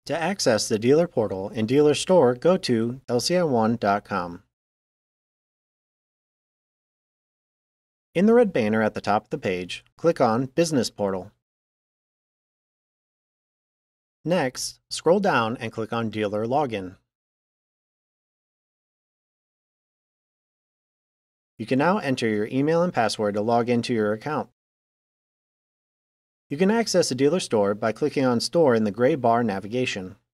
To access the dealer portal and dealer store, go to lci1.com. In the red banner at the top of the page, click on Business Portal. Next, scroll down and click on Dealer Login. You can now enter your email and password to log into your account. You can access a dealer store by clicking on Store in the gray bar navigation.